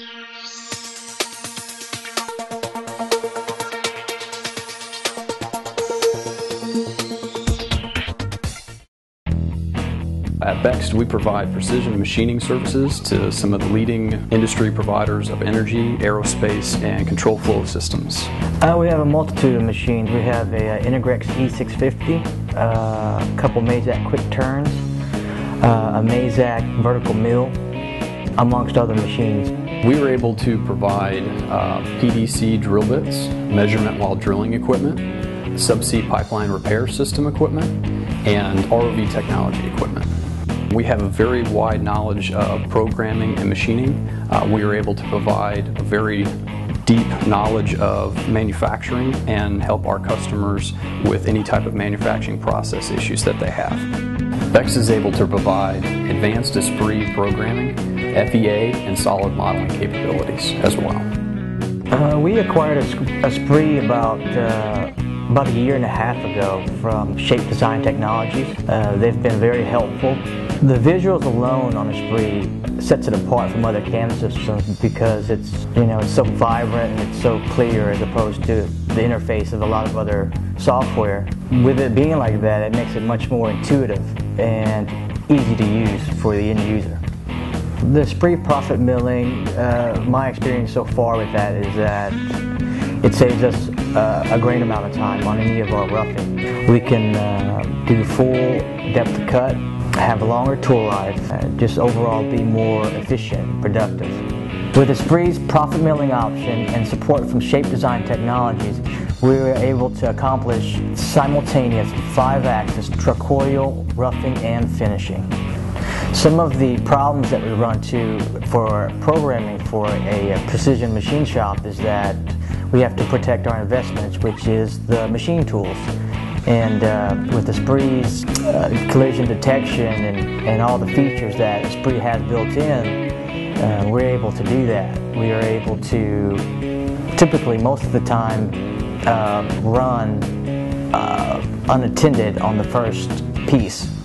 At Bexxt, we provide precision machining services to some of the leading industry providers of energy, aerospace, and control flow systems. We have a multitude of machines. We have a Integrex E650, a couple Mazak quick turns, a Mazak vertical mill, amongst other machines. We were able to provide PDC drill bits, measurement while drilling equipment, subsea pipeline repair system equipment, and ROV technology equipment. We have a very wide knowledge of programming and machining. We are able to provide a very deep knowledge of manufacturing and help our customers with any type of manufacturing process issues that they have. Bexxt is able to provide advanced ESPRIT programming, FEA, and solid modeling capabilities as well. We acquired ESPRIT about a year and a half ago from Shape Design Technologies. They've been very helpful. The visuals alone on ESPRIT sets it apart from other CAM systems because it's so vibrant and it's so clear as opposed to the interface of a lot of other software. With it being like that, it makes it much more intuitive and easy to use for the end user. The ESPRIT ProfitMilling, my experience so far with that is that it saves us a great amount of time on any of our roughing. We can do full depth of cut, have a longer tool life, just overall be more efficient and productive. With ESPRIT's ProfitMilling option and support from Shape Design Technologies, we were able to accomplish simultaneous 5-axis trochoidal roughing and finishing. Some of the problems that we run into for programming for a precision machine shop is that we have to protect our investments, which is the machine tools. And with ESPRIT's collision detection and all the features that ESPRIT has built in, we're able to do that. We are able to, typically most of the time, run unattended on the first piece.